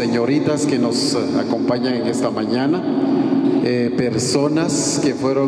señoritas que nos acompañan en esta mañana, personas que fueron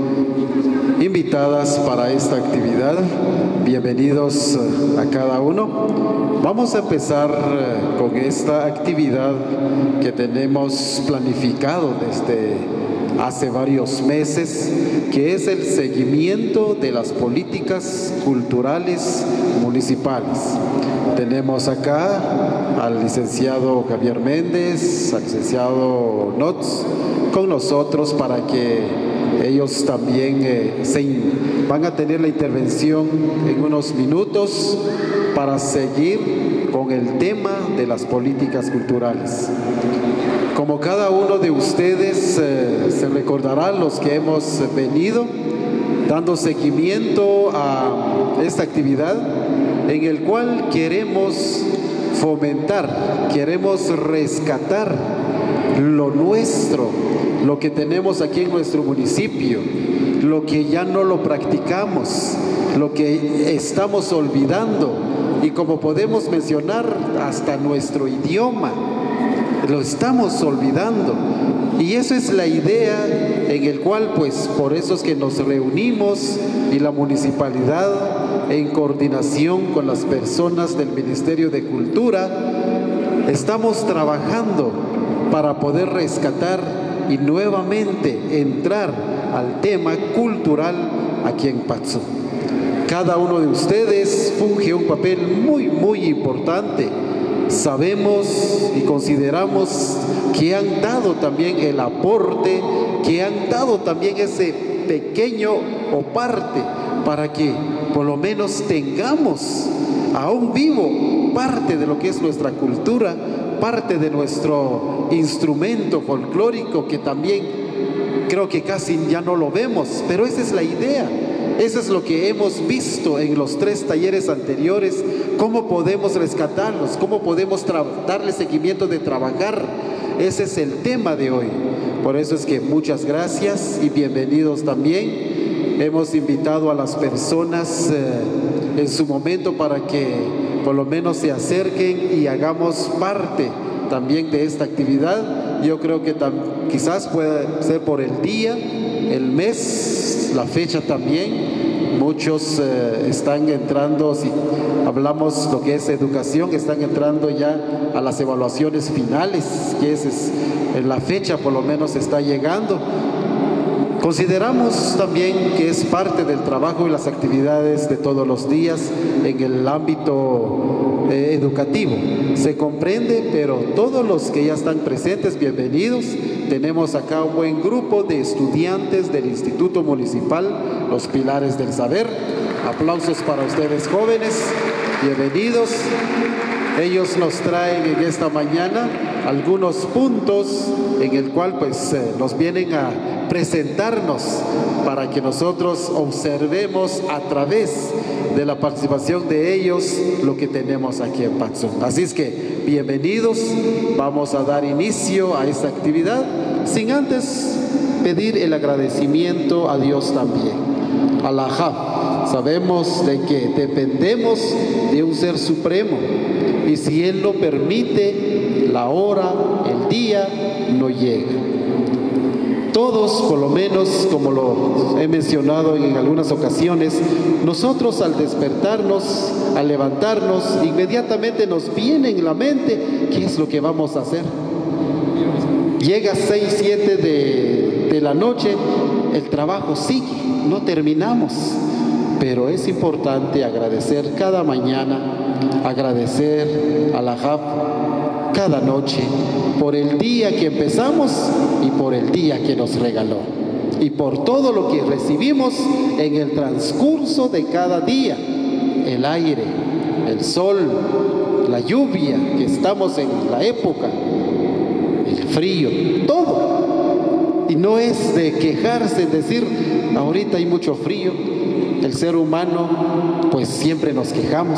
invitadas para esta actividad. Bienvenidos a cada uno. Vamos a empezar con esta actividad que tenemos planificado desde hace varios meses, que es el seguimiento de las políticas culturales municipales. Tenemos acá al licenciado Javier Méndez, al licenciado Notz, con nosotros para que ellos también van a tener la intervención en unos minutos para seguir con el tema de las políticas culturales. Como cada uno de ustedes se recordarán, los que hemos venido dando seguimiento a esta actividad, en el cual queremos fomentar, queremos rescatar lo nuestro, lo que tenemos aquí en nuestro municipio, lo que ya no lo practicamos, lo que estamos olvidando, y como podemos mencionar, hasta nuestro idioma lo estamos olvidando. Y eso es la idea en el cual, pues, por eso es que nos reunimos, y la municipalidad, en coordinación con las personas del Ministerio de Cultura, estamos trabajando para poder rescatar y nuevamente entrar al tema cultural aquí en Patzú. Cada uno de ustedes funge un papel muy importante. Sabemos y consideramos que han dado también el aporte, que han dado también ese pequeño o parte para que por lo menos tengamos aún vivo parte de lo que es nuestra cultura, parte de nuestro instrumento folclórico, que también creo que casi ya no lo vemos, pero esa es la idea. Eso es lo que hemos visto en los 3 talleres anteriores, cómo podemos rescatarlos, cómo podemos darle seguimiento de trabajar. Ese es el tema de hoy. Por eso es que muchas gracias y bienvenidos también. Hemos invitado a las personas en su momento para que por lo menos se acerquen y hagamos parte también de esta actividad. Yo creo que quizás pueda ser por el día, el mes, la fecha también. Muchos están entrando, si hablamos lo que es educación, están entrando ya a las evaluaciones finales, que es la fecha por lo menos está llegando. Consideramos también que es parte del trabajo y las actividades de todos los días en el ámbito educativo. Se comprende, pero todos los que ya están presentes, bienvenidos. Tenemos acá un buen grupo de estudiantes del Instituto Municipal Los Pilares del Saber. Aplausos para ustedes, jóvenes. Bienvenidos. Ellos nos traen en esta mañana algunos puntos en el cual pues nos vienen a presentarnos para que nosotros observemos a través de la participación de ellos lo que tenemos aquí en Patzú. Así es que bienvenidos, vamos a dar inicio a esta actividad sin antes pedir el agradecimiento a Dios también, a la JAP. Sabemos de que dependemos de un ser supremo, y si Él lo permite, la hora, el día no llega. Todos, por lo menos, como lo he mencionado en algunas ocasiones, nosotros al despertarnos, al levantarnos, inmediatamente nos viene en la mente qué es lo que vamos a hacer. Llega 6, 7 de la noche, el trabajo sigue, no terminamos. Pero es importante agradecer cada mañana, agradecer a la JAP cada noche por el día que empezamos y por el día que nos regaló, y por todo lo que recibimos en el transcurso de cada día: el aire, el sol, la lluvia, que estamos en la época, el frío, todo. Y no es de quejarse, decir ahorita hay mucho frío. El ser humano pues siempre nos quejamos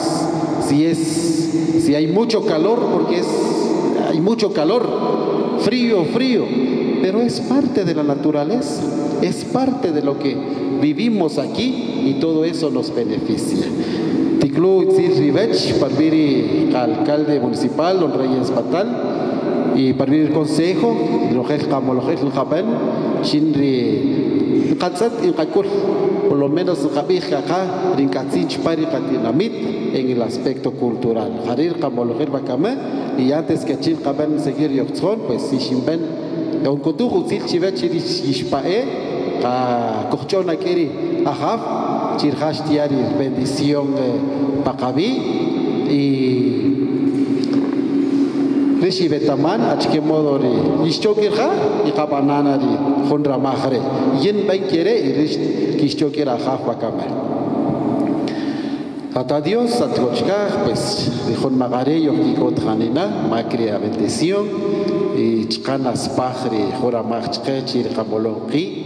si hay mucho calor, porque hay mucho calor, frío, pero es parte de la naturaleza, es parte de lo que vivimos aquí, y todo eso nos beneficia. Ticlú Itzir Rivech, Parviri, alcalde municipal, don Reyes Patal, Y para el consejo, por lo menos en el aspecto cultural. Y antes que seguir pues si shimben, un cotujo cochona kiri ajaf chirhash tiari bendición pakabi y recibe taman achke modori ishchokirha y kabanana ri honra mahre yen ben quiere y kishchokir ajaf pakame hasta Dios atkochka pues dijo magare yo kikot hanina macria bendición y chkanas pahri hora machke chir kamolonqi